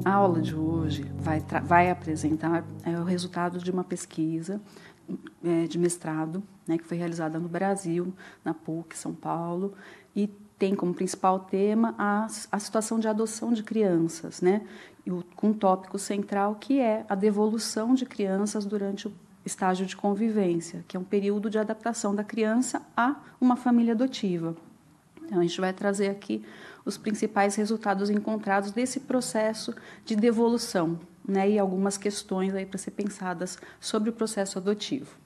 A aula de hoje vai apresentar o resultado de uma pesquisa de mestrado, né, que foi realizada no Brasil, na PUC, São Paulo, e tem como principal tema a situação de adoção de crianças, né, com um tópico central que é a devolução de crianças durante o estágio de convivência, que é um período de adaptação da criança a uma família adotiva. Então, a gente vai trazer aqui os principais resultados encontrados desse processo de devolução, né, e algumas questões aí para ser pensadas sobre o processo adotivo.